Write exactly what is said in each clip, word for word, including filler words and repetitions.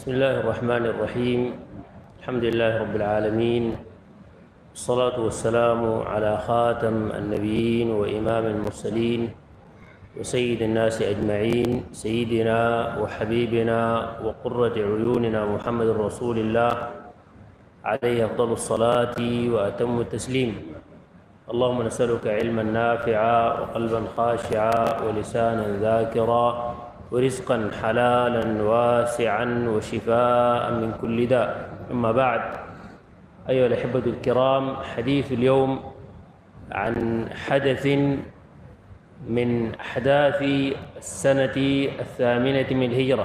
بسم الله الرحمن الرحيم. الحمد لله رب العالمين، والصلاة والسلام على خاتم النبيين وإمام المرسلين وسيد الناس أجمعين، سيدنا وحبيبنا وقرة عيوننا محمد رسول الله عليه أفضل الصلاة وأتم التسليم. اللهم نسألك علما نافعا وقلبا خاشعا ولسانا ذاكرا ورزقا حلالا واسعا وشفاء من كل داء. أما بعد، أيها الأحبة الكرام، حديث اليوم عن حدث من أحداث السنة الثامنة من الهجرة،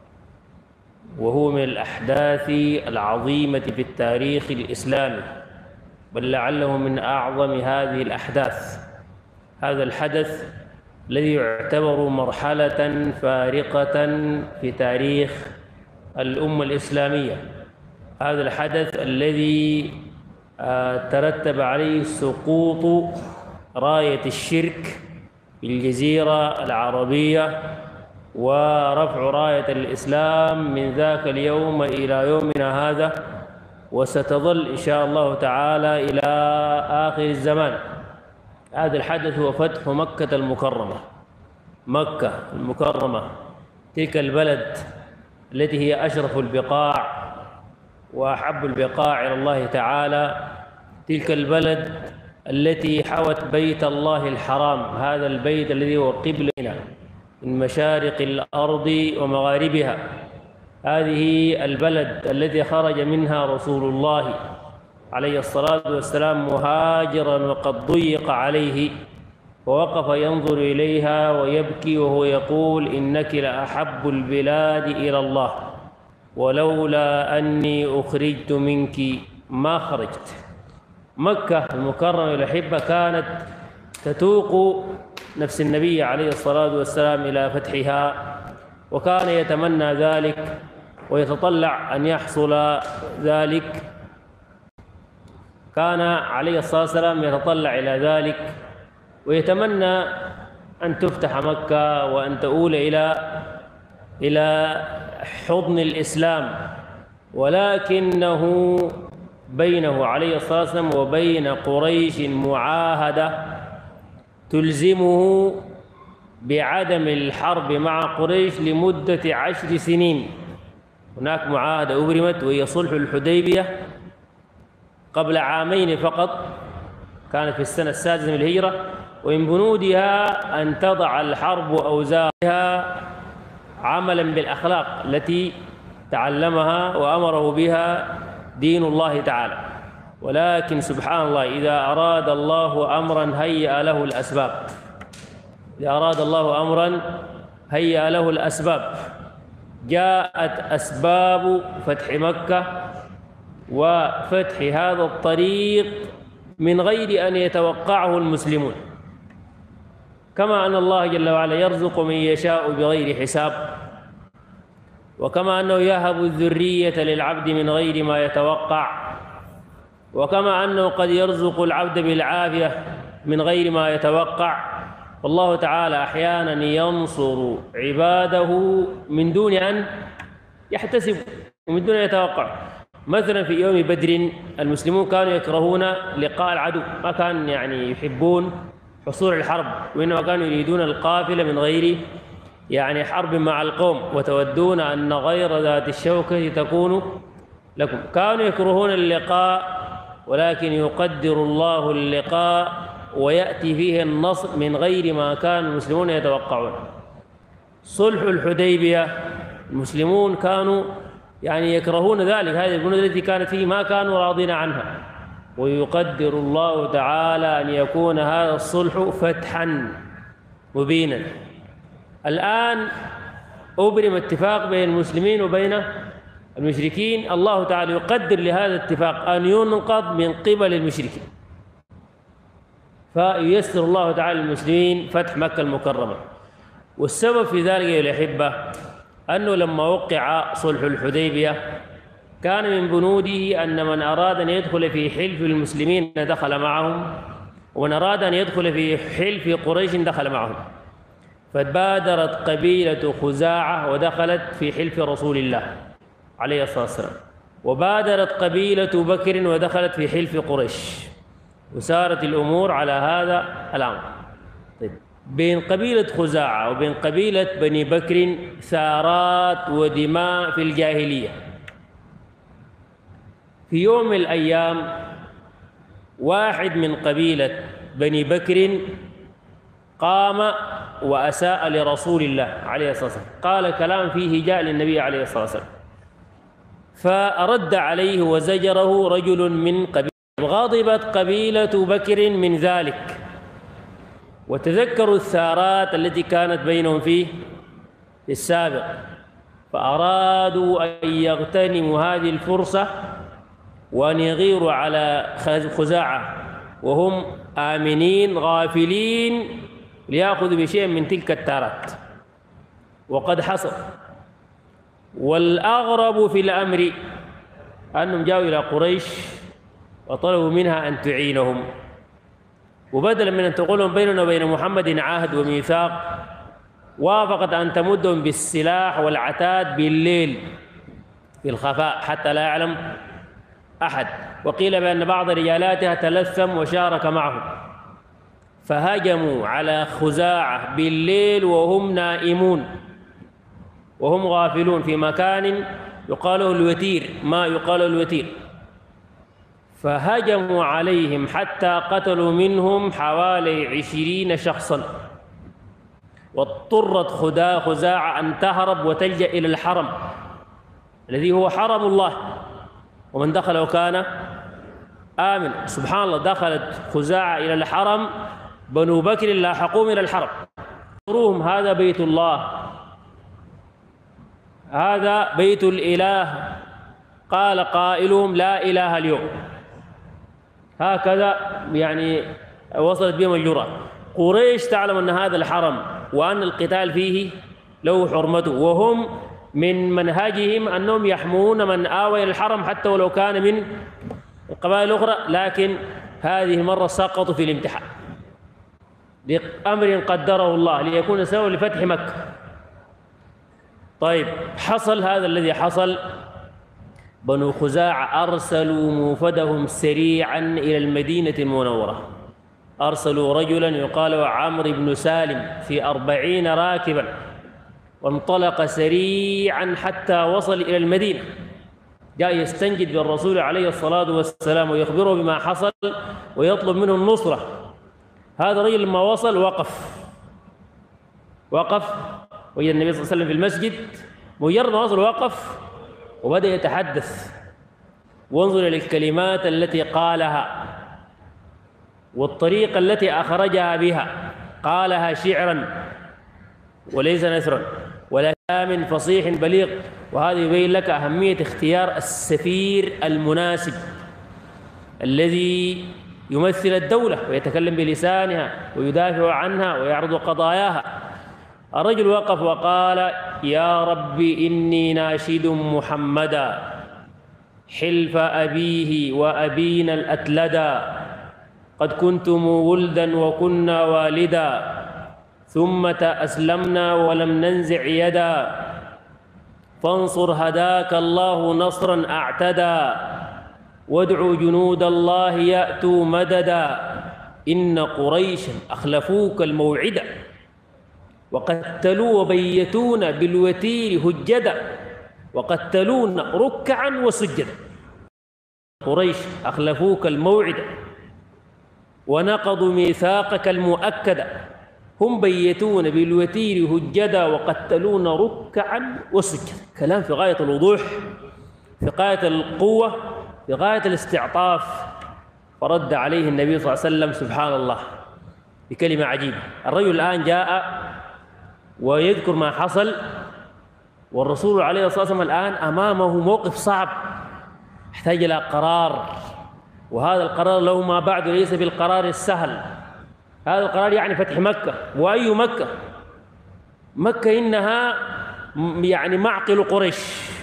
وهو من الأحداث العظيمة في التاريخ الإسلامي، بل لعله من أعظم هذه الأحداث. هذا الحدث الذي يعتبر مرحلة فارقة في تاريخ الأمة الإسلامية، هذا الحدث الذي ترتب عليه سقوط راية الشرك في الجزيرة العربية ورفع راية الإسلام من ذاك اليوم إلى يومنا هذا، وستظل إن شاء الله تعالى إلى آخر الزمان. هذا الحدث هو فتح مكة المكرمة. مكة المكرمة، تلك البلد التي هي أشرف البقاع وأحب البقاع إلى الله تعالى، تلك البلد التي حوت بيت الله الحرام، هذا البيت الذي هو قبلنا من مشارق الأرض ومغاربها. هذه البلد التي خرج منها رسول الله عليه الصلاة والسلام مهاجرا وقد ضيق عليه، ووقف ينظر إليها ويبكي وهو يقول: إنك لأحب البلاد إلى الله، ولولا أني أخرجت منك ما خرجت. مكة المكرمة الأحبة كانت تتوق نفس النبي عليه الصلاة والسلام إلى فتحها، وكان يتمنى ذلك ويتطلع أن يحصل ذلك. كان عليه الصلاة والسلام يتطلع إلى ذلك ويتمنى أن تفتح مكة وأن تؤول إلى إلى حضن الإسلام، ولكنه بينه عليه الصلاة والسلام وبين قريش معاهدة تلزمه بعدم الحرب مع قريش لمدة عشر سنين. هناك معاهدة أبرمت وهي صلح الحديبية قبل عامين فقط، كانت في السنة السادسة من الهجرة، ومن بنودها أن تضع الحرب أوزارها عملا بالأخلاق التي تعلمها وأمره بها دين الله تعالى. ولكن سبحان الله، إذا أراد الله أمرا هيأ له الأسباب، إذا أراد الله أمرا هيأ له الأسباب. جاءت أسباب فتح مكة وفتح هذا الطريق من غير أن يتوقعه المسلمون، كما أن الله جل وعلا يرزق من يشاء بغير حساب، وكما أنه يهب الذرية للعبد من غير ما يتوقع، وكما أنه قد يرزق العبد بالعافية من غير ما يتوقع. والله تعالى أحيانا ينصر عباده من دون أن يحتسب ومن دون أن يتوقع. مثلا في يوم بدر المسلمون كانوا يكرهون لقاء العدو، ما كان يعني يحبون حصول الحرب، وإنما كانوا يريدون القافلة من غير يعني حرب مع القوم، وتودون أن غير ذات الشوكة تكون لكم. كانوا يكرهون اللقاء، ولكن يقدر الله اللقاء ويأتي فيه النصر من غير ما كان المسلمون يتوقعون. صلح الحديبية المسلمون كانوا يعني يكرهون ذلك، هذه البنود التي كانت فيه ما كانوا راضين عنها، ويقدر الله تعالى أن يكون هذا الصلح فتحا مبينا. الآن أبرم اتفاق بين المسلمين وبين المشركين، الله تعالى يقدر لهذا الاتفاق أن ينقض من قبل المشركين، فييسر الله تعالى للمسلمين فتح مكة المكرمة. والسبب في ذلك يا الأحبة أنه لما وقع صلح الحديبية كان من بنوده أن من أراد أن يدخل في حلف المسلمين دخل معهم، ومن أراد أن يدخل في حلف قريش دخل معهم. فبادرت قبيلة خزاعة ودخلت في حلف رسول الله عليه الصلاة والسلام. وبادرت قبيلة بكر ودخلت في حلف قريش، وسارت الأمور على هذا الأمر. طيب، بين قبيلة خزاعة وبين قبيلة بني بكر ثارات ودماء في الجاهلية. في يوم من الأيام واحد من قبيلة بني بكر قام وأساء لرسول الله عليه الصلاة والسلام، قال كلام فيه هجاء للنبي عليه الصلاة والسلام، فرد عليه وزجره رجل من قبيلة. غضبت قبيلة بكر من ذلك، وتذكروا الثارات التي كانت بينهم فيه في السابق، فأرادوا أن يغتنموا هذه الفرصة وأن يغيروا على خزاعة وهم آمنين غافلين ليأخذوا بشيء من تلك الثارات. وقد حصل. والأغرب في الأمر أنهم جاءوا إلى قريش وطلبوا منها أن تعينهم، وبدلا من أن تقول لهم بيننا وبين محمد عهد وميثاق، وافقت أن تمدهم بالسلاح والعتاد بالليل في الخفاء حتى لا يعلم أحد. وقيل بأن بعض رجالاتها تلثم وشارك معهم، فهجموا على خزاعة بالليل وهم نائمون وهم غافلون في مكان يقاله الوتير، ما يقال الوتير، فهجموا عليهم حتى قتلوا منهم حوالي عشرين شخصا. واضطرت خزاعة أن تهرب وتلجأ إلى الحرم الذي هو حرم الله، ومن دخله كان آمن. سبحان الله، دخلت خزاعة إلى الحرم، بنو بكر لاحقوهم إلى الحرم، روهم هذا بيت الله، هذا بيت الإله، قال قائلهم لا إله اليوم. هكذا يعني وصلت بهم الجرأة. قريش تعلم أن هذا الحرم وأن القتال فيه له حرمته، وهم من منهجهم أنهم يحمون من آوى إلى الحرم حتى ولو كان من القبائل الأخرى، لكن هذه المرة سقطوا في الامتحان بأمر قدره الله ليكون سببا لفتح مكة. طيب، حصل هذا الذي حصل. بنو خزاعة أرسلوا موفدهم سريعا إلى المدينة المنورة، أرسلوا رجلا يقال عمرو بن سالم في أربعين راكبا، وانطلق سريعا حتى وصل إلى المدينة، جاء يستنجد بالرسول عليه الصلاة والسلام ويخبره بما حصل ويطلب منه النصرة. هذا الرجل لما وصل وقف وقف وجد النبي صلى الله عليه وسلم في المسجد، مجرد ما وصل وقف وبدأ يتحدث، وانظر إلى الكلمات التي قالها والطريقة التي أخرجها بها، قالها شعرا وليس نثرا ولا كلام فصيح بليغ. وهذا يبين لك أهمية اختيار السفير المناسب الذي يمثل الدولة ويتكلم بلسانها ويدافع عنها ويعرض قضاياها. الرجل وقف وقال: يا رب إني ناشد محمدا حلف أبيه وأبينا الأتلدا، قد كنتم ولدا وكنا والدا، ثم أسلمنا ولم ننزع يدا، فانصر هداك الله نصرا أعتدى، وادعوا جنود الله يأتوا مددا، إن قريشا أخلفوك الموعدا، وقتلوا وبيتون بالوتير هجدا، وقتلون ركعا وسجدا. قريش أخلفوك الموعد ونقضوا ميثاقك المؤكد، هم بيتون بالوتير هجدا وقتلون ركعا وسجدا. كلام في غاية الوضوح، في غاية القوة، في غاية الاستعطاف. فرد عليه النبي صلى الله عليه وسلم سبحان الله بكلمة عجيبة. الرجل الآن جاء ويذكر ما حصل، والرسول عليه الصلاة والسلام الآن أمامه موقف صعب يحتاج إلى قرار، وهذا القرار له ما بعد ليس بالقرار السهل. هذا القرار يعني فتح مكة. وأي مكة؟ مكة إنها يعني معقل قريش،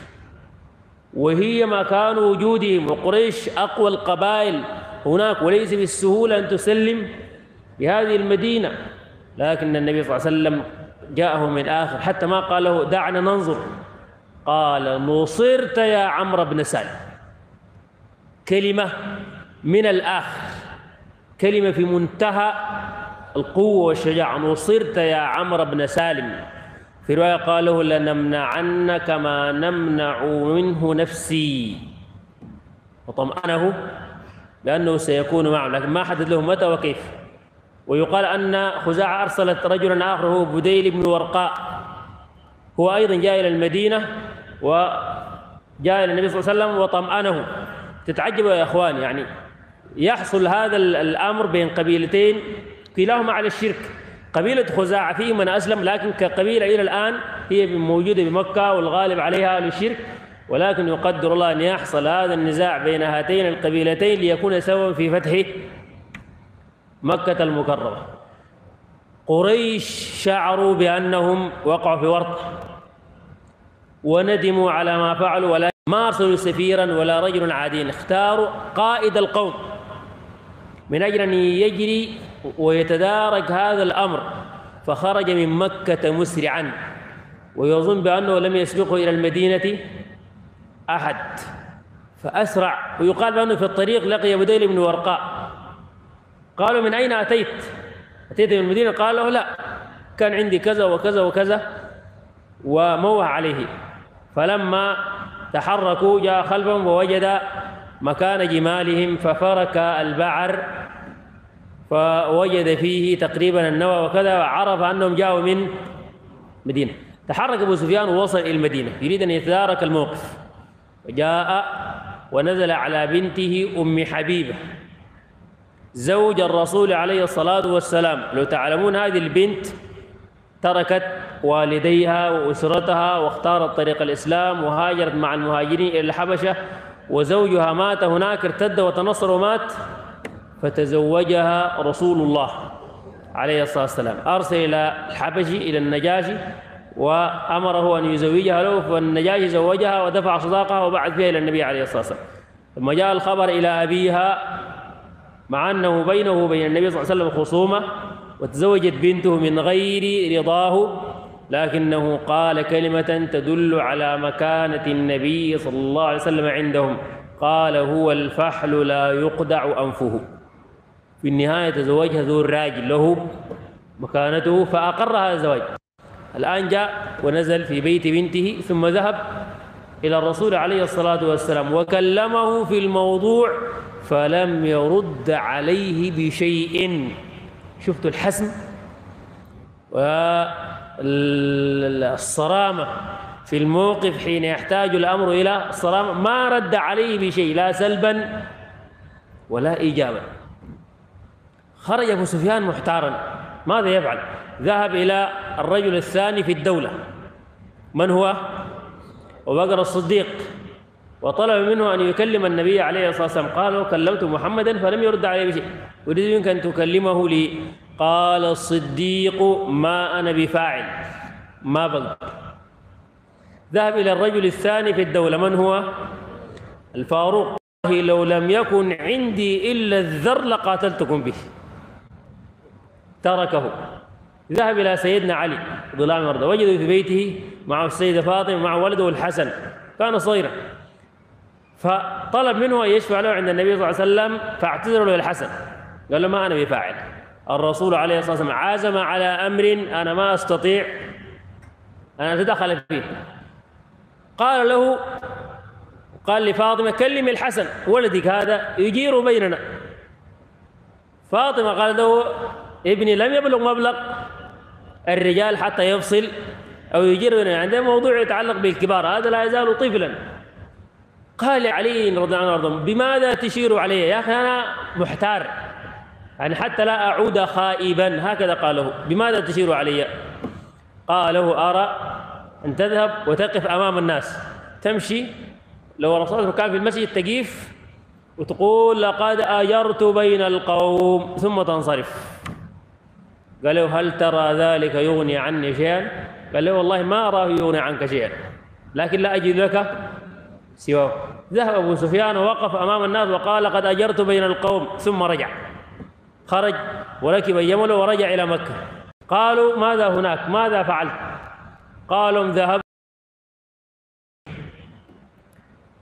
وهي مكان وجودهم، وقريش أقوى القبائل هناك، وليس بالسهولة أن تسلم بهذه المدينة. لكن النبي صلى الله عليه وسلم جاءه من آخر، حتى ما قال له دعنا ننظر، قال نصرت يا عمرو بن سالم. كلمة من الآخر، كلمة في منتهى القوة والشجاعة. نصرت يا عمرو بن سالم. في رواية قال له لنمنعن كما نمنع منه نفسي، وطمأنه لأنه سيكون معه، لكن ما حدد له متى وكيف. ويقال أن خزاعة أرسلت رجلا آخر هو بديل بن ورقاء، هو أيضا جاء إلى المدينة وجاء إلى النبي صلى الله عليه وسلم وطمأنه. تتعجبوا يا إخوان، يعني يحصل هذا الأمر بين قبيلتين كلاهما على الشرك. قبيلة خزاعة فيه من أسلم، لكن كقبيلة إلى الآن هي موجودة بمكة والغالب عليها أهل الشرك، ولكن يقدر الله أن يحصل هذا النزاع بين هاتين القبيلتين ليكون سببا في فتح مكة المكرمة. قريش شعروا بأنهم وقعوا في ورطة وندموا على ما فعلوا، ولا ما أرسلوا سفيرا ولا رجل عادي، اختاروا قائد القوم من أجل أن يجري ويتدارك هذا الأمر. فخرج من مكة مسرعا ويظن بأنه لم يسبقه إلى المدينة أحد، فأسرع. ويقال بأنه في الطريق لقي بديل بن ورقاء. قالوا من أين أتيت؟ أتيت من المدينة؟ قال له لا، كان عندي كذا وكذا وكذا، وموه عليه. فلما تحركوا جاء خلفهم ووجد مكان جمالهم، ففرك البعر فوجد فيه تقريبا النوى وكذا، وعرف أنهم جاءوا من مدينة. تحرك أبو سفيان ووصل إلى المدينة يريد أن يتدارك الموقف، وجاء ونزل على بنته أم حبيبة زوج الرسول عليه الصلاة والسلام. لو تعلمون هذه البنت تركت والديها وأسرتها واختارت طريق الإسلام وهاجرت مع المهاجرين إلى الحبشة، وزوجها مات هناك، ارتد وتنصر ومات، فتزوجها رسول الله عليه الصلاة والسلام. أرسل إلى الحبشي إلى النجاشي وأمره أن يزوجها له، فالنجاشي زوجها ودفع صداقها وبعث فيها إلى النبي عليه الصلاة والسلام. ثم جاء الخبر إلى أبيها مع أنه بينه وبين النبي صلى الله عليه وسلم خصومة، وتزوجت بنته من غير رضاه، لكنه قال كلمة تدل على مكانة النبي صلى الله عليه وسلم عندهم. قال هو الفحل لا يقدع أنفه. في النهاية تزوجها ذو الراجل له مكانته، فأقر هذا الزواج. الآن جاء ونزل في بيت بنته، ثم ذهب إلى الرسول عليه الصلاة والسلام وكلمه في الموضوع فلم يرد عليه بشيء. شفتوا الحسم والصرامة في الموقف حين يحتاج الأمر إلى الصرامة. ما رد عليه بشيء، لا سلبا ولا إيجابا. خرج أبو سفيان محتارا ماذا يفعل. ذهب إلى الرجل الثاني في الدولة، من هو؟ أبو بكر الصديق، وطلب منه أن يكلم النبي عليه الصلاة والسلام. قالوا كلمت محمدا فلم يرد عليه بشيء، أريد منك أن تكلمه لي. قال الصديق ما أنا بفاعل، ما بقدر. ذهب إلى الرجل الثاني في الدولة، من هو؟ الفاروق. لو لم يكن عندي إلا الذر لقاتلتكم به. تركه. ذهب إلى سيدنا علي رضي الله عنه وارضاه، وجده في بيته مع السيدة فاطمة مع ولده الحسن، كان صغيرا، فطلب منه أن يشفع له عند النبي صلى الله عليه وسلم، فاعتذر له الحسن، قال له ما أنا بفاعل. الرسول عليه الصلاة والسلام عازم على أمر أنا ما أستطيع أن أتدخل فيه. قال له، قال لفاطمة كلمي الحسن ولدك هذا يجير بيننا. فاطمة قال له ابني لم يبلغ مبلغ الرجال حتى يفصل أو يجير بيننا، عندما موضوع يتعلق بالكبار، هذا لا يزال طفلا. قال علي رضي الله عنه بماذا تشير علي يا أخي؟ أنا محتار، يعني حتى لا أعود خائبا، هكذا قال له. بماذا تشير علي؟ قال له أرى أن تذهب وتقف أمام الناس، تمشي لو الرسول كان في المسجد تقيف وتقول لقد أجرت بين القوم، ثم تنصرف. قال له هل ترى ذلك يغني عني شيئا؟ قال له والله ما أراه يغني عنك شيئا، لكن لا أجد لك سواه. ذهب أبو سفيان ووقف أمام الناس وقال لقد أجرت بين القوم، ثم رجع، خرج وركب يمله ورجع إلى مكة. قالوا ماذا هناك؟ ماذا فعلت؟ قالوا ذهب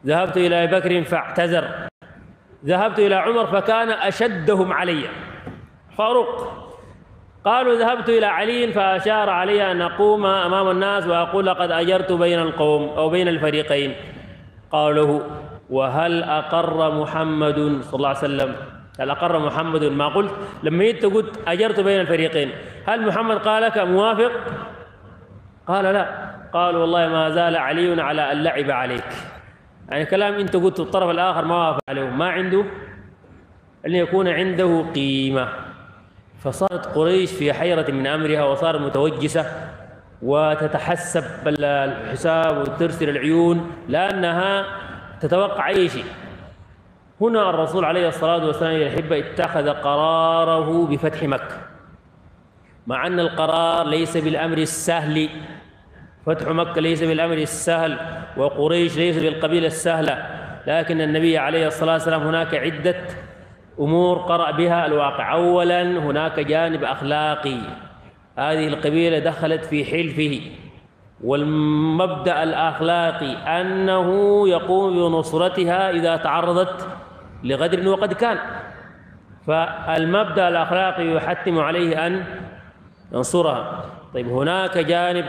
ذهبت إلى أبي بكر فاعتذر، ذهبت إلى عمر فكان أشدهم علي فاروق. قالوا ذهبت إلى علي فأشار علي أن أقوم أمام الناس وأقول لقد أجرت بين القوم أو بين الفريقين. قالوا له وهل أقر محمد صلى الله عليه وسلم، هل أقر محمد ما قلت لما جيت قلت أجرت بين الفريقين، هل محمد قال لك موافق؟ قال لا. قال والله ما زال علي على أن لعب عليك، يعني كلام أنت قلت الطرف الآخر ما وافق عليه، ما عنده أن يكون عنده قيمة. فصارت قريش في حيرة من أمرها وصارت متوجسة وتتحسب الحساب وترسل العيون لأنها تتوقع أي شيء. هنا الرسول عليه الصلاة والسلام يحب اتخذ قراره بفتح مكة، مع أن القرار ليس بالأمر السهل، فتح مكة ليس بالأمر السهل وقريش ليس بالقبيلة السهلة، لكن النبي عليه الصلاة والسلام هناك عدة أمور قرأ بها الواقع. أولا هناك جانب أخلاقي، هذه القبيلة دخلت في حلفه، والمبدأ الأخلاقي أنه يقوم بنصرتها إذا تعرضت لغدر وقد كان، فالمبدأ الأخلاقي يحتم عليه أن ينصرها. طيب هناك جانب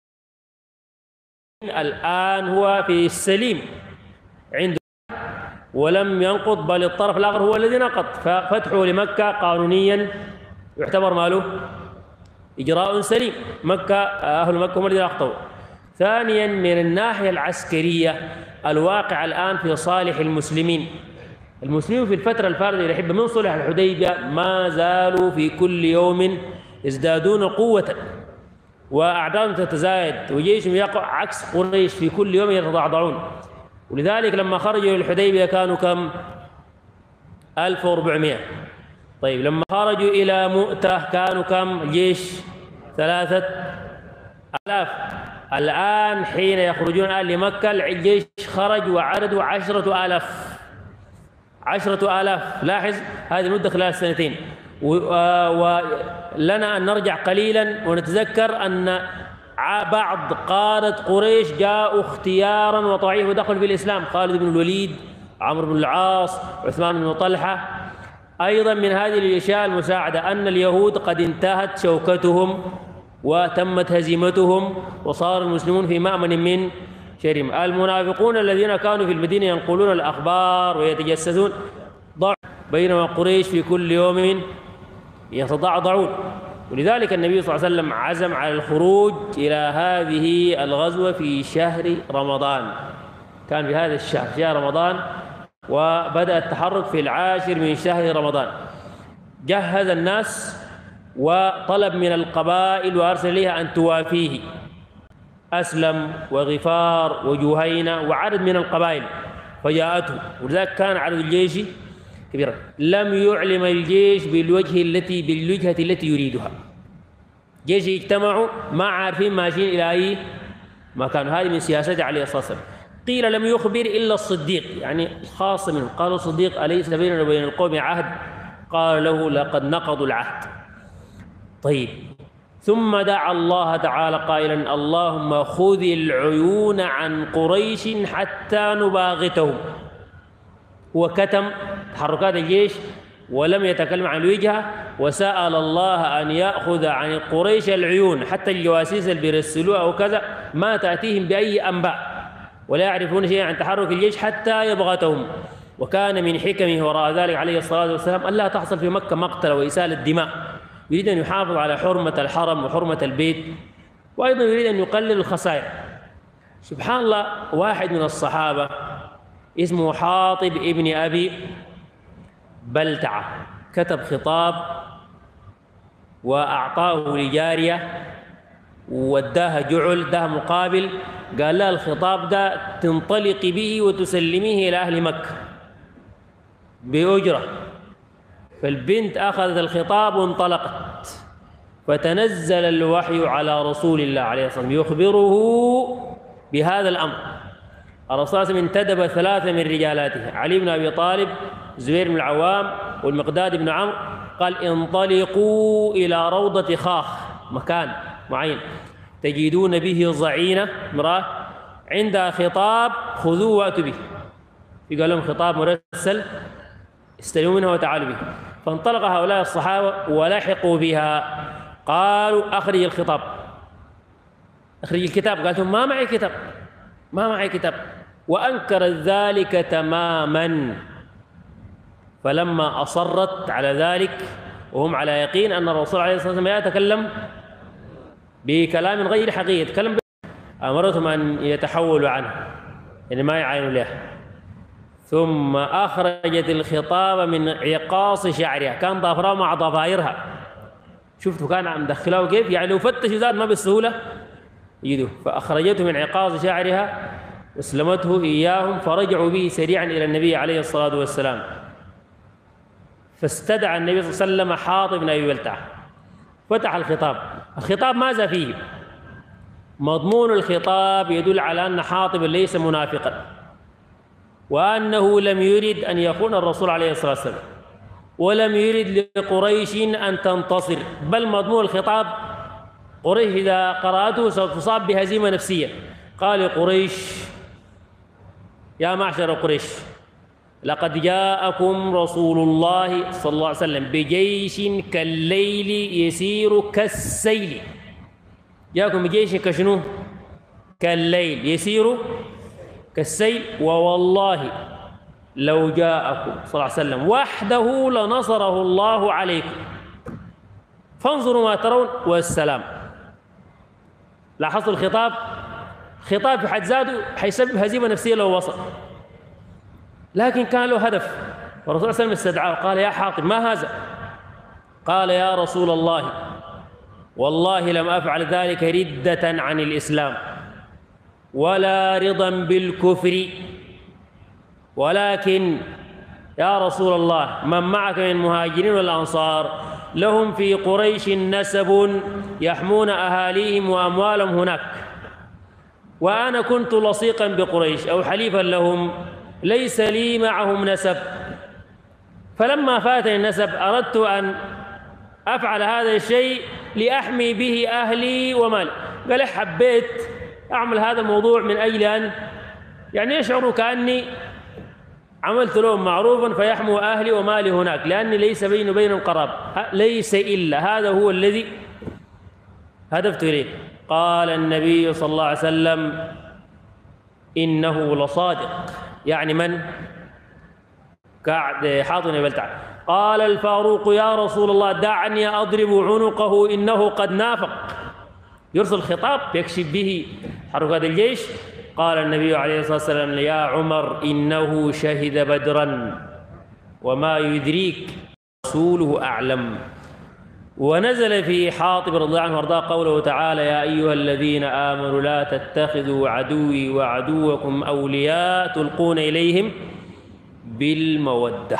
الآن هو في السليم عنده ولم ينقض، بل الطرف الآخر هو الذي نقض، ففتحه لمكة قانونيا يعتبر ماله إجراء سليم، مكة أهل مكة هم الذين أخطأوا. ثانيا من الناحية العسكرية الواقع الآن في صالح المسلمين. المسلمين في الفترة الفارغة اللي يحب من صلح الحديبية ما زالوا في كل يوم يزدادون قوة وأعدادهم تتزايد وجيشهم يقع، عكس قريش في كل يوم يتضعضعون. ولذلك لما خرجوا للحديبية كانوا كم؟ ألف وأربعمائة. طيب لما خرجوا إلى مؤتة كانوا كم الجيش؟ ثلاثة آلاف. الآن حين يخرجون الآن لمكة الجيش خرج وعدده عشرة آلاف، عشرة آلاف. لاحظ هذه المدة خلال سنتين. ولنا أن نرجع قليلا ونتذكر أن بعض قادة قريش جاءوا اختيارا وطوعية ودخلوا في الإسلام، خالد بن الوليد، عمرو بن العاص، عثمان بن طلحة. أيضا من هذه الأشياء المساعدة أن اليهود قد انتهت شوكتهم وتمت هزيمتهم وصار المسلمون في مأمن من شرهم. المنافقون الذين كانوا في المدينة ينقلون الأخبار ويتجسسون ضعف، بينما قريش في كل يوم يتضعضعون. ولذلك النبي صلى الله عليه وسلم عزم على الخروج إلى هذه الغزوة في شهر رمضان، كان في هذا الشهر شهر رمضان، وبدأ التحرك في العاشر من شهر رمضان. جهز الناس وطلب من القبائل وأرسل إليها أن توافيه، أسلم وغفار وجهينة وعدد من القبائل، فجاءته. ولذلك كان عدد الجيش كبيرا، لم يعلم الجيش بالوجه التي بالوجهة التي يريدها. جيش يجتمعوا ما عارفين ماشيين إلى أي مكان، هذه من سياسته عليه الصلاة والسلام. قيل لم يخبر إلا الصديق، يعني خاصة منه. قالوا الصديق أليس بيننا وبين القوم عهد؟ قال له لقد نقضوا العهد. طيب ثم دعا الله تعالى قائلا اللهم خذ العيون عن قريش حتى نباغتهم. وكتم تحركات الجيش ولم يتكلم عن الوجهة، وسأل الله أن يأخذ عن قريش العيون، حتى الجواسيس اللي بيرسلوها أو كذا ما تأتيهم بأي أنباء ولا يعرفون شيئا عن تحرك الجيش حتى يبغتهم. وكان من حكمه وراء ذلك عليه الصلاة والسلام ألا تحصل في مكة مقتل وإسالة دماء، يريد أن يحافظ على حرمة الحرم وحرمة البيت، وأيضا يريد أن يقلل الخسائر. سبحان الله، واحد من الصحابة اسمه حاطب ابن أبي بلتعة كتب خطاب وأعطاه لجارية ووداها جعل، ده مقابل، قال لها الخطاب ده تنطلقي به وتسلميه إلى أهل مكة بأجرة. فالبنت أخذت الخطاب وانطلقت، فتنزل الوحي على رسول الله عليه الصلاة والسلام يخبره بهذا الأمر. الرسول صلى الله عليه وسلم انتدب ثلاثة من رجالاته، علي بن أبي طالب، زبير بن العوام، والمقداد بن عمرو، قال انطلقوا إلى روضة خاخ، مكان معين تجدون به ضعينة امرأة عندها خطاب، خذوه وأتوا به. يقال لهم خطاب مرسل استلموا منها وتعالوا به. فانطلق هؤلاء الصحابة ولحقوا بها، قالوا أخرج الخطاب، أخرج الكتاب. قالت ما معي كتاب، ما معي كتاب، وأنكرت ذلك تماما. فلما أصرت على ذلك وهم على يقين أن الرسول عليه الصلاة والسلام يتكلم بكلام غير حقيقي، يتكلم أمرتهم أن يتحولوا عنه، يعني ما يعاينوا له. ثم أخرجت الخطاب من عقاص شعرها، كان ضافرها مع ضفائرها، شفتوا كان عم دخلوه كيف، يعني لو فتشوا ذات ما بالسهولة يجدوه. فأخرجته من عقاص شعرها واسلمته إياهم، فرجعوا به سريعا إلى النبي عليه الصلاة والسلام. فاستدعى النبي صلى الله عليه وسلم حاطب بن أبي بلتعة، فتح الخطاب. الخطاب ماذا فيه؟ مضمون الخطاب يدل على أن حاطب ليس منافقا، وأنه لم يرد أن يخون الرسول عليه الصلاة والسلام، ولم يرد لقريش أن تنتصر، بل مضمون الخطاب قريش إذا قرأته سوف تصاب بهزيمة نفسية. قال قريش: يا معشر قريش، لقد جاءكم رسول الله صلى الله عليه وسلم بجيش كالليل يسير كالسيل. جاءكم بجيش كشنو؟ كالليل يسير كالسيل. ووالله لو جاءكم صلى الله عليه وسلم وحده لنصره الله عليكم، فانظروا ما ترون والسلام. لاحظوا الخطاب، خطاب في حد ذاته حيسبب هزيمة نفسية لو وصل، لكن كان له هدف. والرسول صلى الله عليه وسلم استدعاه، قال: يا حاطب ما هذا؟ قال: يا رسول الله، والله لم أفعل ذلك ردة عن الإسلام ولا رضا بالكفر، ولكن يا رسول الله من معك من المهاجرين والأنصار لهم في قريش نسب يحمون أهاليهم وأموالهم هناك، وأنا كنت لصيقا بقريش أو حليفا لهم، ليس لي معهم نسب، فلما فاتني النسب أردت أن أفعل هذا الشيء لأحمي به أهلي ومالي. قال: حبيت أعمل هذا الموضوع من أجل أن يعني يشعروا كأني عملت لهم معروفا فيحموا أهلي ومالي هناك، لأني ليس بيني وبينهم قرابة، ليس إلا هذا هو الذي هدفت إليه. قال النبي صلى الله عليه وسلم: إنه لصادق. يعني من؟ كعب حاطب بن بلتعة. قال الفاروق: يا رسول الله دعني أضرب عنقه إنه قد نافق. يرسل خطاب يكشف به حركات الجيش. قال النبي عليه الصلاة والسلام: يا عمر إنه شهد بدرا وما يدريك رسوله أعلم. ونزل في حاطب رضي الله عنه وارضاه قوله تعالى: يا أيها الذين آمنوا لا تتخذوا عدوي وعدوكم أولياء تلقون إليهم بالمودة.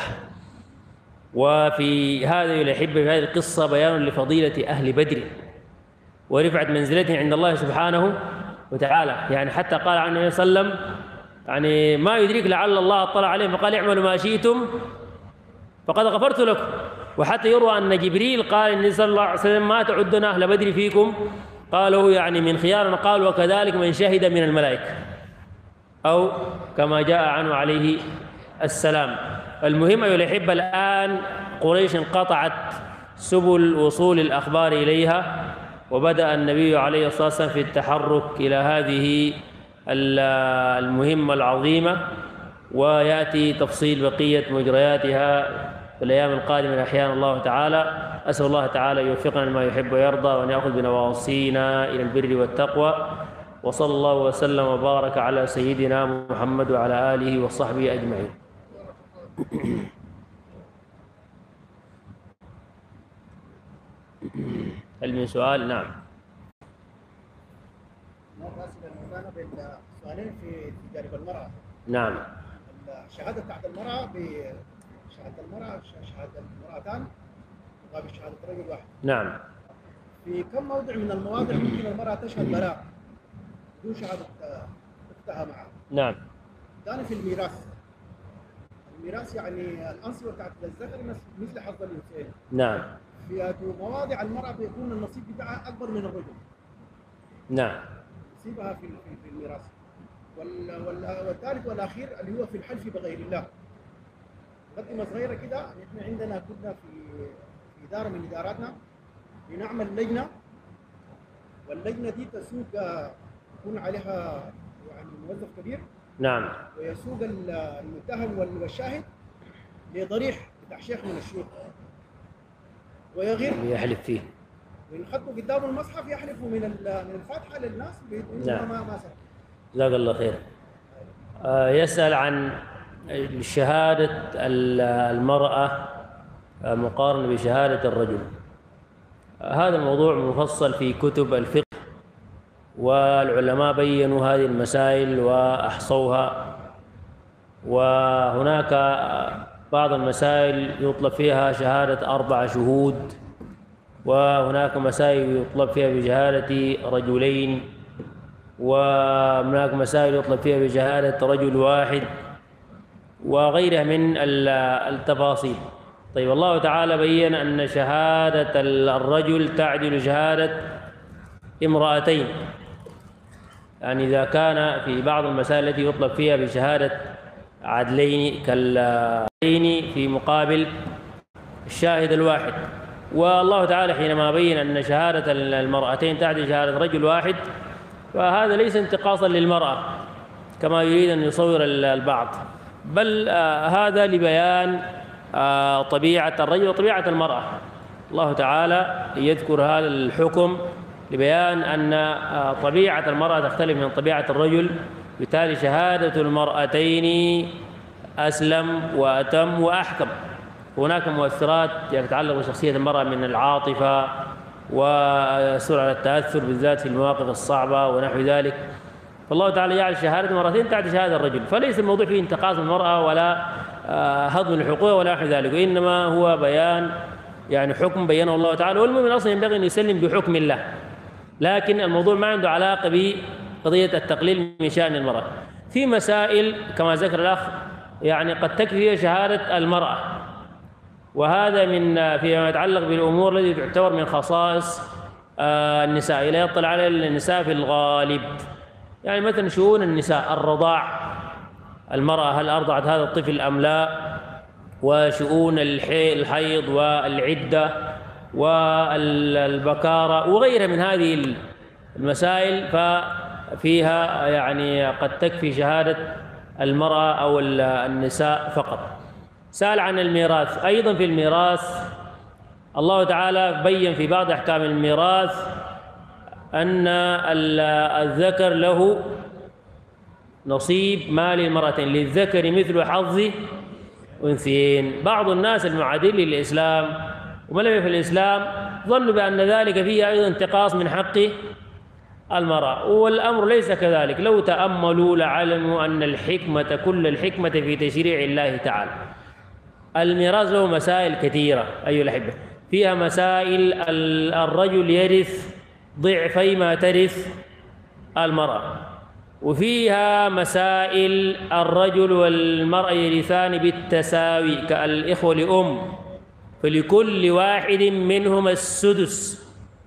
وفي هذا الأحبة في هذه القصة بيان لفضيلة أهل بدر ورفعة منزلتهم عند الله سبحانه وتعالى. يعني حتى قال عن النبي صلى الله عليه وسلم: يعني ما يدريك لعل الله اطلع عليهم فقال: اعملوا ما شئتم فقد غفرت لكم. وحتى يروى أن جبريل قال النبي صلى الله عليه وسلم: ما تعدنا أهل بدر فيكم؟ قالوا يعني من خيارنا. قال: وكذلك من شهد من الملائكة، أو كما جاء عنه عليه السلام. المهم أيها الأحبة، الآن قريش انقطعت سبل وصول الأخبار إليها، وبدأ النبي عليه الصلاة والسلام في التحرك إلى هذه المهمة العظيمة، ويأتي تفصيل بقية مجرياتها في الأيام القادمة أحيانا الله تعالى. أسأل الله تعالى يوفقنا لما يحب ويرضى، وأن يأخذ بنواصينا إلى البر والتقوى. وصلى الله وسلم وبارك على سيدنا محمد وعلى آله وصحبه أجمعين. هل من سؤال؟ نعم. سؤالين في جانب المرأة. نعم. الشهادة بتاعت المرأة بشهادة المرأة شهادة المرأتان مقابل شهادة رجل واحد. نعم. في كم موضع من المواضع ممكن المرأة تشهد براء بدون شهادة أختها معها؟ نعم. ثاني في الميراث. الميراث يعني الأنصبة بتاعت الذكر مثل حظ الأنثيين. نعم. في مواضع المرأة بيكون النصيب بتاعها أكبر من الرجل. نعم. نصيبها في في الميراث. وال- وال- والثالث والاخير اللي هو في الحلف بغير الله. مقدمه صغيره كده، احنا عندنا كنا في في اداره من اداراتنا بنعمل لجنه، واللجنه دي تسوق يكون عليها يعني موظف كبير نعم. ويسوق المتهم وال- والشاهد لضريح بتاع شيخ من الشيوخ ويغير يحلف فيه. وينخطوا قدام المصحف يحلفوا من ال- من الفاتحه للناس بانه نعم. ما ما سرق. جزاك الله خير. آه، يسأل عن شهادة ال- المرأة آه، مقارنة بشهادة الرجل. آه، هذا الموضوع مفصل في كتب الفقه، والعلماء بينوا هذه المسائل وأحصوها، وهناك بعض المسائل يطلب فيها شهادة أربع شهود، وهناك مسائل يطلب فيها بشهادة رجلين، وهناك مسائل يطلب فيها بشهادة رجل واحد، وغيرها من ال- التفاصيل. طيب، الله تعالى بين أن شهادة الرجل تعدل شهادة امرأتين، يعني إذا كان في بعض المسائل التي يطلب فيها بشهادة عدلين كالعدلين في مقابل الشاهد الواحد. والله تعالى حينما بين أن شهادة المرأتين تعدل شهادة رجل واحد، فهذا ليس انتقاصا للمرأة كما يريد أن يصور البعض، بل آه هذا لبيان آه طبيعة الرجل وطبيعة المرأة. الله تعالى يذكر هذا الحكم لبيان أن آه طبيعة المرأة تختلف من طبيعة الرجل، بالتالي شهادة المرأتين أسلم وأتم وأحكم. هناك مؤثرات تتعلق بشخصية المرأة من العاطفة والسرعة على التأثر بالذات في المواقف الصعبة ونحو ذلك، فالله تعالى جعل شهادة المرأتين تعد شهادة الرجل، فليس الموضوع فيه انتقاص المرأة ولا هضم الحقوق ولا نحو ذلك، وإنما هو بيان يعني حكم بينه الله تعالى، والمؤمن أصلا ينبغي أن يسلم بحكم الله، لكن الموضوع ما عنده علاقة بقضية التقليل من شأن المرأة. في مسائل كما ذكر الأخ يعني قد تكفي شهادة المرأة، وهذا من فيما يتعلق بالأمور التي تعتبر من خصائص النساء، لا يطلع على النساء في الغالب، يعني مثلا شؤون النساء، الرضاع، المرأة هل أرضعت هذا الطفل أم لا، وشؤون الحيض والعدة والبكارة وغيرها من هذه المسائل، ففيها يعني قد تكفي شهادة المرأة أو النساء فقط. سأل عن الميراث. أيضا في الميراث الله تعالى بين في بعض أحكام الميراث أن الذكر له نصيب مال المرأتين، للذكر مثل حظ أنثيين. بعض الناس المعادين للإسلام ومن لم يفهم الإسلام ظنوا بأن ذلك فيه أيضا انتقاص من حق المرأة، والأمر ليس كذلك. لو تأملوا لعلموا أن الحكمة كل الحكمة في تشريع الله تعالى. الميراث له مسائل كثيرة أيها الأحبة، فيها مسائل الرجل يرث ضعفي ما ترث المرأة، وفيها مسائل الرجل والمرأة يرثان بالتساوي كالإخوة لأم، فلكل واحد منهما السدس.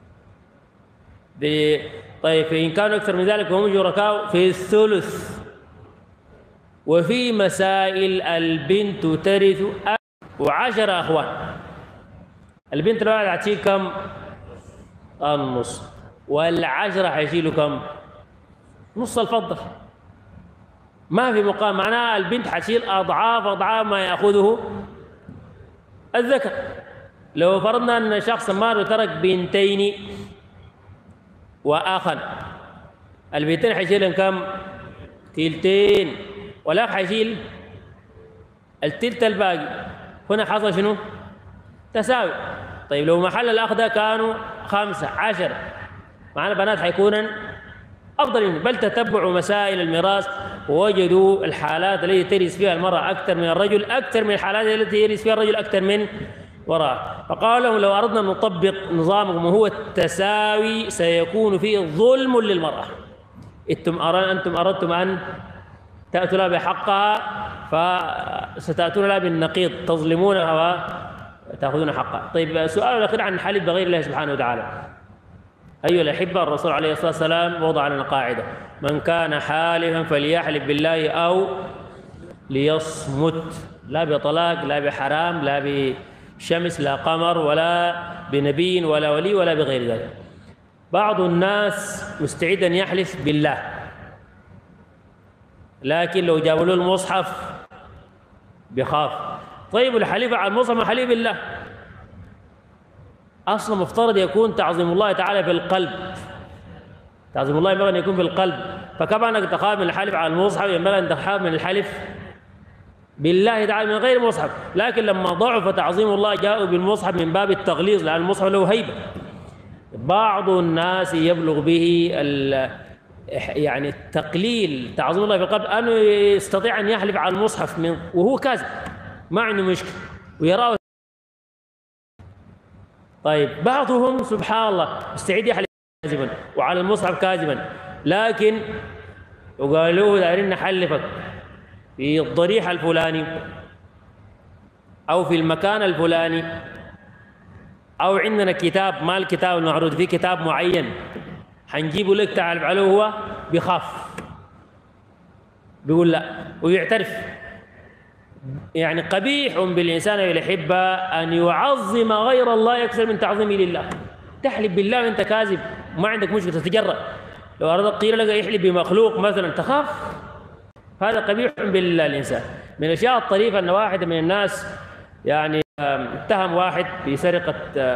طيب فإن كانوا أكثر من ذلك فهم شركاء في الثلث. وفي مسائل البنت ترث وعشر أخوان، البنت الواحدة حتشيل كم؟ النص، والعشرة حيشيلوا كم؟ نص الفضة. ما في مقام، معناها البنت حتشيل أضعاف أضعاف ما يأخذه الذكر. لو فرضنا أن شخص مات وترك بنتين وأخا، البنتين حيشيلن كم؟ تلتين، والأخ حيشيل التلت الباقي. هنا حصل شنو؟ تساوي. طيب لو محل الأخ ده كانوا خمسة عشرة، معنا بنات حيكون أفضل منه. بل تتبعوا مسائل الميراث ووجدوا الحالات التي ترث فيها المرأة أكثر من الرجل أكثر من الحالات التي يرث فيها الرجل أكثر من وراء. فقال لهم لو أردنا أن نطبق نظامكم وهو التساوي سيكون فيه ظلم للمرأة. أنتم أنتم أردتم أن تأتوا لها بحقها فستأتون لها بالنقيض، تظلمونها وتأخذون حقها. طيب السؤال الأخير عن الحلف بغير الله سبحانه وتعالى. أيها الأحبة، الرسول عليه الصلاة والسلام وضع لنا قاعدة: من كان حالفا فليحلف بالله أو ليصمت، لا بطلاق لا بحرام لا بشمس لا قمر ولا بنبي ولا ولي ولا بغير ذلك. بعض الناس مستعد أن يحلف بالله، لكن لو جابوا له المصحف بخاف. طيب الحليف على المصحف حليف بالله، أصلا مفترض يكون تعظيم الله تعالى في القلب، تعظيم الله ينبغي أن يكون في القلب، فكما أنك تخاف من الحلف على المصحف ينبغي أن تخاف من الحلف بالله تعالى من غير مصحف. لكن لما ضعف تعظيم الله جاءوا بالمصحف من باب التغليظ، لأن المصحف له هيبة. بعض الناس يبلغ به يعني تقليل تعظيم الله في القلب أنه يستطيع أن يحلف على المصحف من وهو كاذب ما عنده مشكلة ويراه. طيب بعضهم سبحان الله مستعد يحلف كاذبا وعلى المصحف كاذبا، لكن وقالوا دايرين نحلفك في الضريح الفلاني أو في المكان الفلاني أو عندنا كتاب، ما الكتاب المعروض فيه كتاب معين حنجيبه لك تعال عليه، هو بيخاف بيقول لا ويعترف. يعني قبيح بالإنسان يحب أن يعظم غير الله أكثر من تعظيمه لله. تحلف بالله وأنت كاذب ما عندك مشكلة تتجرأ، لو أراد قيل لك يحلف بمخلوق مثلا تخاف، هذا قبيح بالله الإنسان. من الأشياء الطريفة أن واحد من الناس يعني اتهم واحد بسرقة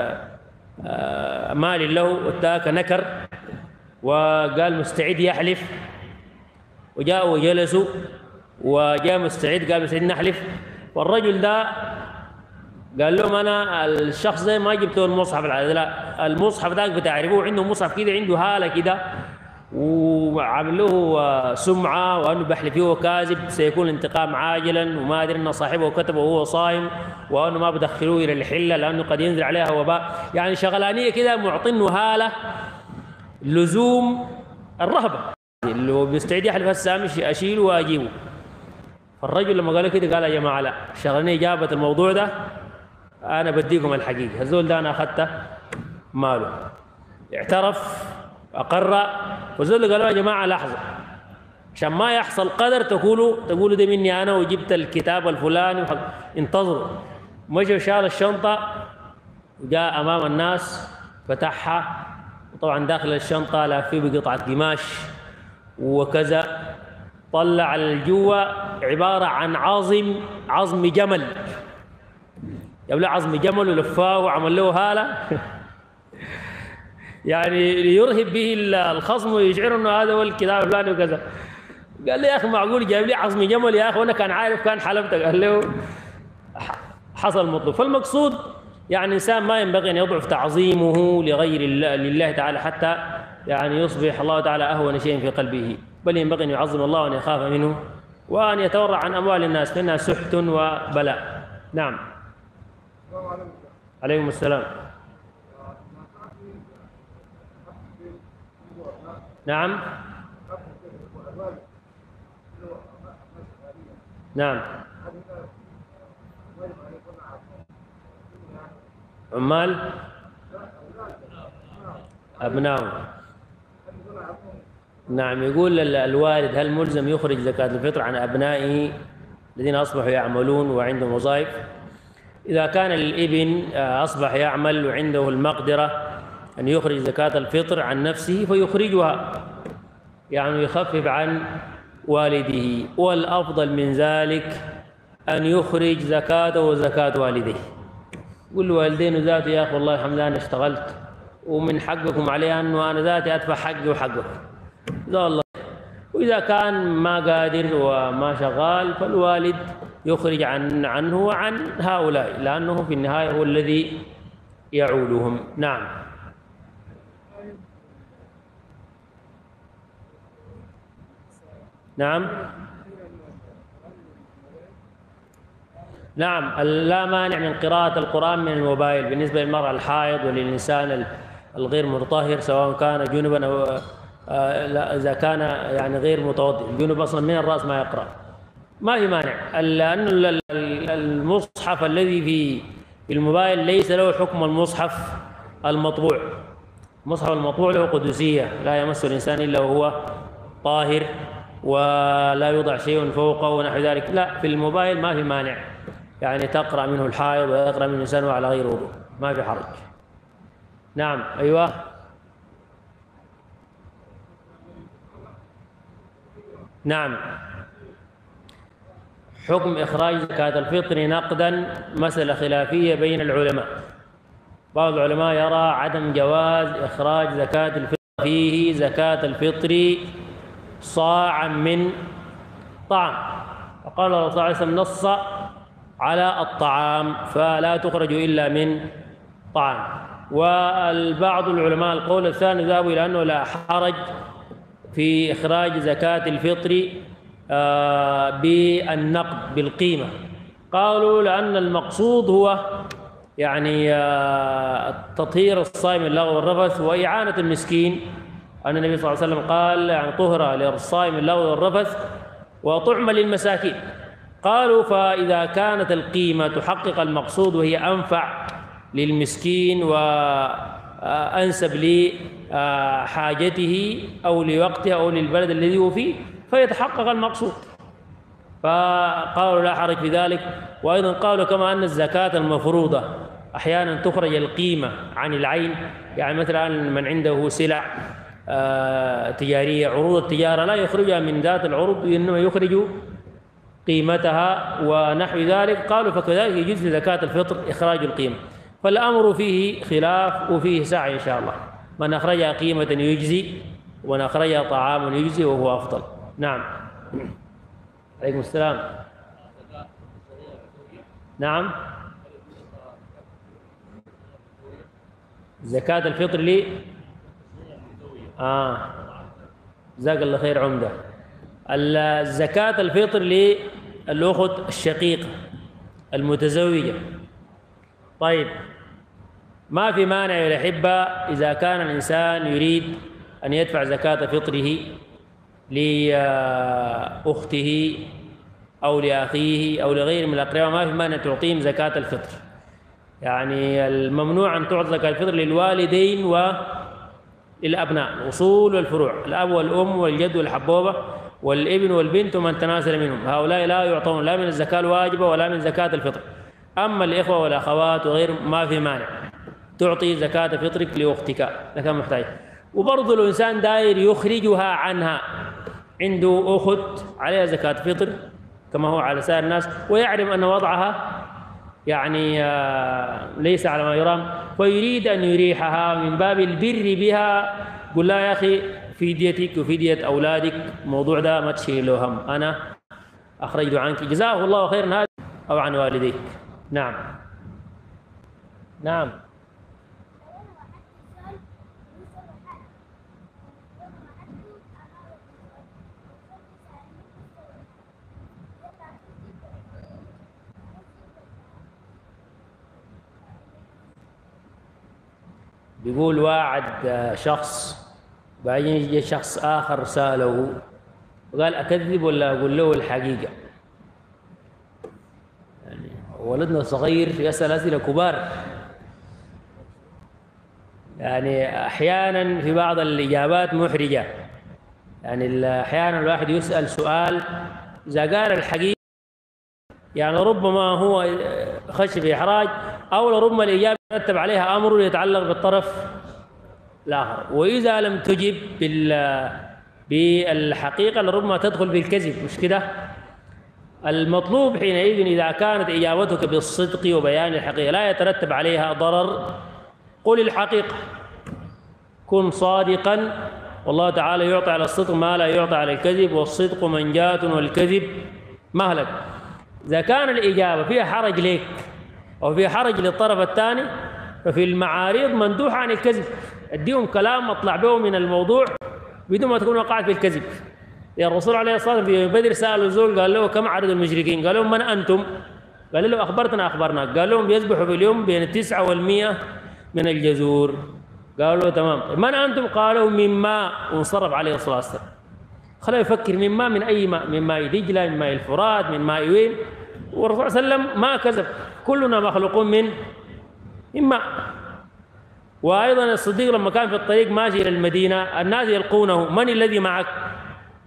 مال له واتاك نكر، وقال مستعد يحلف، وجاءوا وجلسوا وجاء مستعد قال مستعد نحلف، والرجل ده قال لهم أنا الشخص ده ما جبته المصحف العادي، لا المصحف ذاك بتعرفوه عنده مصحف كده عنده هالة كده وعمل له سمعة وأنه بحلف فيه وكاذب سيكون الانتقام عاجلا، وما أدري أن صاحبه كتبه وهو صائم، وأنه ما بدخلوه إلى الحلة لأنه قد ينزل عليها وباء. يعني شغلانية كده معطينه هالة لزوم الرهبة، اللي هو بيستعد يحلف هسه أشيله وأجيبه. فالرجل لما قال كده قال يا جماعة لا، شغلانية جابت الموضوع ده أنا بديكم الحقيقة، الزول ده أنا أخذته ماله، اعترف أقر. والزول قالوا يا جماعة لحظة عشان ما يحصل قدر تقولوا تقولوا ده مني أنا وجبت الكتاب الفلاني، انتظروا. مشوا شال الشنطة وجاء أمام الناس فتحها، وطبعا داخل الشنطة لا فيه بقطعة قماش وكذا، طلع الجوا عبارة عن عظم عظم جمل، جاب له عظم جمل ولفاه وعمل له هالة يعني ليرهب به الخصم ويشعر انه هذا هو الكتاب الفلاني وكذا. قال لي يا اخي معقول جايب لي عظم جمل يا اخي وانا كان عارف كان حلفتك؟ قال له حصل مطلوب. فالمقصود يعني الانسان ما ينبغي ان يضعف تعظيمه لغير الله لله تعالى حتى يعني يصبح الله تعالى اهون شيء في قلبه، بل ينبغي ان يعظم الله وان يخاف منه وان يتورع عن اموال الناس فانها سحت وبلاء. نعم. عليكم السلام. نعم نعم عمال أبناء. نعم. يقول الوالد هل ملزم يخرج زكاة الفطر عن أبنائه الذين أصبحوا يعملون وعندهم وظائف؟ إذا كان الابن أصبح يعمل وعنده المقدرة أن يخرج زكاة الفطر عن نفسه فيخرجها، يعني يخفف عن والده، والأفضل من ذلك أن يخرج زكاته وزكاة والديه. يقول لوالدين ذاته يا أخي والله الحمد لله أنا اشتغلت ومن حقكم علي أنه أنا ذاتي أدفع حقي وحقكم لا الله. وإذا كان ما قادر وما شغال فالوالد يخرج عن عنه وعن هؤلاء، لأنه في النهاية هو الذي يعولهم. نعم. نعم نعم لا مانع من قراءة القرآن من الموبايل بالنسبة للمرأة الحائض وللإنسان الغير مطهر سواء كان جنبا أو لا إذا كان يعني غير متوضئ. الجنب أصلا من الرأس ما يقرأ، ما في مانع، لأن المصحف الذي في الموبايل ليس له حكم المصحف المطبوع. المصحف المطبوع له قدسية لا يمس الإنسان إلا وهو طاهر ولا يوضع شيء فوقه ونحو ذلك. لا، في الموبايل ما في مانع، يعني تقرأ منه الحائض ويقرأ منه الإنسان على غير وضوء، ما في حرج. نعم. أيوه. نعم. حكم إخراج زكاة الفطر نقدا مسألة خلافية بين العلماء. بعض العلماء يرى عدم جواز إخراج زكاة الفطر فيه زكاة الفطر صاعا من طعام، وقال الرسول صلى الله عليه وسلم نص على الطعام فلا تخرج إلا من طعام. والبعض العلماء القول الثاني ذهبوا إلى أنه لا حرج في إخراج زكاة الفطر بالنقد بالقيمة. قالوا لأن المقصود هو يعني تطهير الصائم من اللغو والرفث وإعانة المسكين، أن النبي صلى الله عليه وسلم قال يعني طهرة للصائم من اللغو والرفث وطعمة للمساكين. قالوا فإذا كانت القيمة تحقق المقصود وهي أنفع للمسكين وأنسب لحاجته أو لوقته أو للبلد الذي هو فيه فيتحقق المقصود، فقالوا لا حرج في ذلك. وأيضا قالوا كما أن الزكاة المفروضة أحيانا تخرج القيمة عن العين، يعني مثلا من عنده سلع تجارية عروض التجارة لا يخرجها من ذات العروض إنما يخرج قيمتها ونحو ذلك، قالوا فكذلك يجوز في زكاة الفطر إخراج القيمة. فالأمر فيه خلاف وفيه سعي إن شاء الله، من أخرجها قيمة يجزي ومن أخرجها طعاما يجزي وهو أفضل. نعم. عليكم السلام. نعم. زكاة الفطر لي آه جزاك الله خير عمدة. الزكاة الفطر للأخت الشقيقة المتزوجة. طيب، ما في مانع يا الأحبة إذا كان الإنسان يريد أن يدفع زكاة فطره لأخته أو لأخيه أو لغيره من الأقرباء، ما في مانع تعطيهم زكاة الفطر. يعني الممنوع أن تعطى زكاة الفطر للوالدين وللأبناء الأصول والفروع، الأب والأم والجد والحبوبة والابن والبنت ومن تناسل منهم، هؤلاء لا يعطون لا من الزكاة الواجبة ولا من زكاة الفطر. أما الإخوة والأخوات وغيرهم ما في مانع تعطي زكاة فطرك لأختك إذا كان محتاج. وبرضه الإنسان داير يخرجها عنها، عنده أخت عليها زكاة فطر كما هو على سائر الناس ويعلم أن وضعها يعني ليس على ما يرام، ويريد أن يريحها من باب البر بها، قل لا يا أخي في ديتك وفي دية أولادك الموضوع ده ما تشيل له هم، أنا أخرجت عنك جزاه الله خيرا هذا أو عن والديك. نعم. نعم. بيقول واعد شخص بعدين يجي شخص آخر سأله وقال أكذب ولا أقول له الحقيقة؟ يعني ولدنا صغير يسأل أسئلة كبار، يعني أحيانا في بعض الإجابات محرجة، يعني أحيانا الواحد يسأل سؤال إذا قال الحقيقة يعني ربما هو خش في إحراج أو لربما الإجابة يترتب عليها أمر يتعلق بالطرف الآخر، وإذا لم تجب بالحقيقة لربما تدخل في الكذب، مش كده؟ المطلوب حينئذ إذا كانت إجابتك بالصدق وبيان الحقيقة لا يترتب عليها ضرر قل الحقيقة، كن صادقا، والله تعالى يعطي على الصدق ما لا يعطي على الكذب، والصدق منجاة والكذب مهلك. إذا كان الإجابة فيها حرج لك أو فيها حرج للطرف الثاني ففي المعارض مندوح عن الكذب، اديهم كلام اطلع به من الموضوع بدون ما تكون وقعت في الكذب. يا الرسول عليه الصلاة والسلام في بدر سألوا زول قال له كم عدد المشركين؟ قال لهم من أنتم؟ قال له أخبرتنا أخبرناك. قال لهم بيذبحوا في اليوم بين التسعة والمئة من الجزور. قالوا له تمام. من أنتم؟ قالوا من ماء، وانصرف عليه الصلاة والسلام. خلاه يفكر من ماء، من أي ماء؟ من ماء دجلة، من ماء الفرات، من ماء وين؟ والرسول صلى الله عليه وسلم ما كذب، كلنا مخلوقون من من ماء. وأيضا الصديق لما كان في الطريق ماشي إلى المدينة الناس يلقونه من الذي معك؟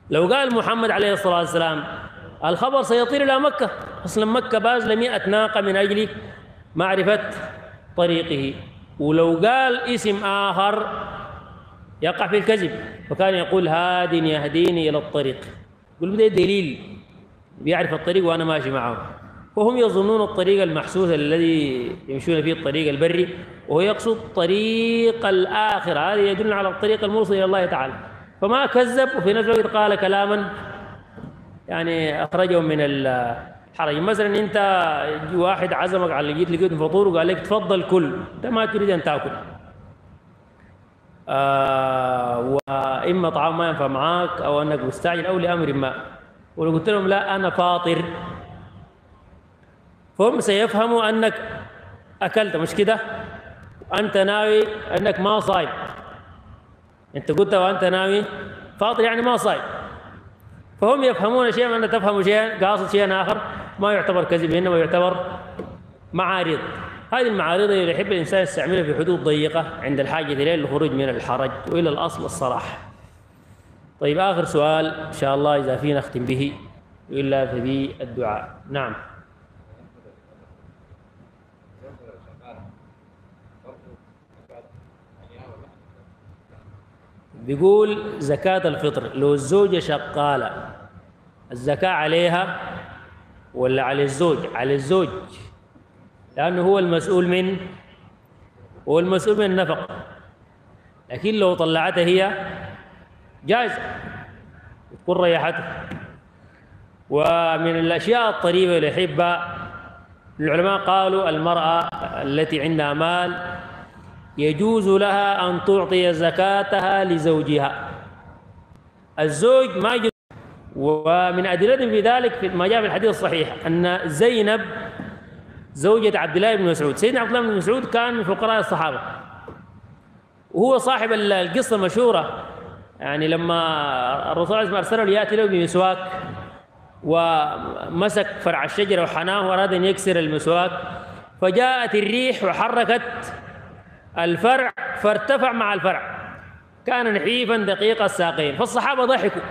لو قال محمد عليه الصلاة والسلام الخبر سيطير إلى مكة، أصلا مكة باذل مئة ناقة من أجل معرفة طريقه، ولو قال اسم آخر يقع في الكذب، فكان يقول هاد يهديني إلى الطريق، يقول ده دليل بيعرف الطريق وأنا ماشي معه. وهم يظنون الطريق المحسوس الذي يمشون فيه الطريق البري، وهو يقصد طريق الآخرة، هذا يدل على الطريق الموصل إلى الله تعالى، فما كذب وفي نفس الوقت قال كلاما يعني أخرجه من الحرج. مثلا أنت واحد عزمك على جيت لقيت فطور وقال لك تفضل كل، أنت ما تريد أن تأكل، آه وإما طعام ما ينفع معاك أو أنك مستعجل أو لأمر ما، ولو قلت لهم لا أنا فاطر فهم سيفهموا أنك أكلت، مش كده؟ أنت ناوي أنك ما صايم، أنت قلت وأنت ناوي فاطر يعني ما صايم، فهم يفهمون شيئا وأنت تفهم شيئا قاصد شيئا آخر، ما يعتبر كذب إنما يعتبر معارض. هذه المعارض اللي يحب الإنسان يستعملها في حدود ضيقة عند الحاجة إليه للخروج من الحرج وإلى الأصل الصراحة. طيب آخر سؤال إن شاء الله إذا فينا نختم به إلا فبي الدعاء. نعم. بيقول زكاة الفطر لو الزوجة شغالة الزكاة عليها ولا على الزوج؟ على الزوج، لأنه هو المسؤول من هو المسؤول من النفقة، لكن لو طلعتها هي جائزة تكون ريحته. ومن الأشياء الطريفة اللي يحبها العلماء قالوا المرأة التي عندها مال يجوز لها أن تعطي زكاتها لزوجها، الزوج ما يجوز. ومن أدلتهم في ذلك ما جاء في الحديث الصحيح أن زينب زوجة عبد الله بن مسعود، سيدنا عبد الله بن مسعود كان من فقراء الصحابة، وهو صاحب القصة المشهورة، يعني لما الرسول عليه الصلاة والسلام أرسله ليأتي له بمسواك ومسك فرع الشجرة وحناه وأراد أن يكسر المسواك، فجاءت الريح وحركت الفرع فارتفع مع الفرع، كان نحيفا دقيق الساقين، فالصحابة ضحكوا،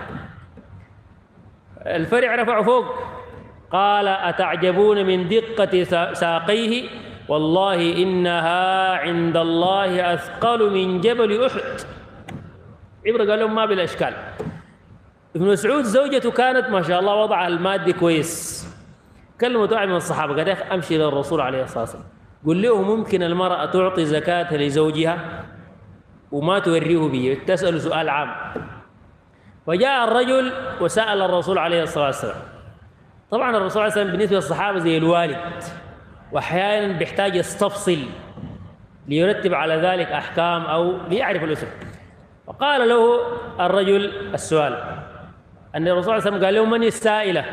الفرع رفعوا فوق، قال أتعجبون من دقة ساقيه والله إنها عند الله أثقل من جبل أحد. عبرة قال لهم ما بالأشكال. ابن مسعود زوجته كانت ما شاء الله وضعها المادي كويس، كلمة واحد من الصحابة قال يا أخي أمشي للرسول عليه الصلاة والسلام قل له ممكن المرأة تعطي زكاة لزوجها وما توريه به، تسأل سؤال عام. فجاء الرجل وسأل الرسول عليه الصلاة والسلام. طبعا الرسول عليه الصلاة والسلام بالنسبة للصحابة زي الوالد، وأحيانا بيحتاج يستفصل ليرتب على ذلك أحكام أو ليعرف الأسر. فقال له الرجل السؤال أن الرسول عليه الصلاة والسلام قال له من السائلة؟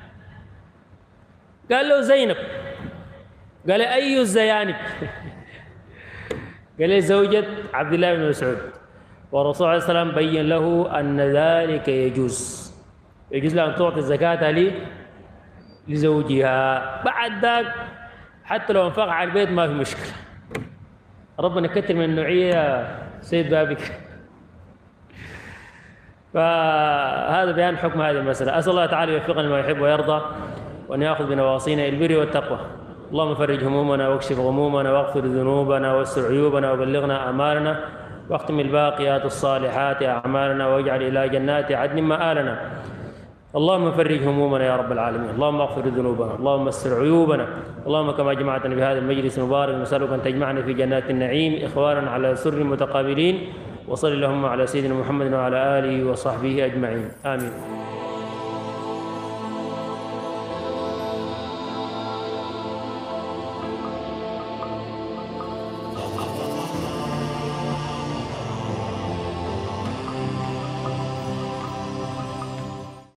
قال له زينب. قال أي الزيانب؟ قال له زوجة عبد الله بن مسعود. والرسول عليه الصلاة والسلام بين له أن ذلك يجوز يجوز لها أن تعطي الزكاة لي لزوجها، بعد ذاك حتى لو انفق على البيت ما في مشكلة. ربنا كتر من النوعية سيد بابك. فهذا بيان حكم هذه المسألة. أسأل الله تعالى يوفقنا ما يحب ويرضى وأن يأخذ بنواصينا البر والتقوى. اللهم فرج همومنا واكشف غمومنا واغفر ذنوبنا واستر عيوبنا وبلغنا آمالنا واختم الباقيات الصالحات أعمالنا واجعل إلى جنات عدن مآلنا. اللهم فرج همومنا يا رب العالمين، اللهم اغفر ذنوبنا، اللهم استر عيوبنا، اللهم كما جمعتنا بهذا المجلس المبارك نسألك أن تجمعنا في جنات النعيم إخوانا على سر متقابلين. وصل اللهم على سيدنا محمد وعلى آله وصحبه أجمعين، آمين.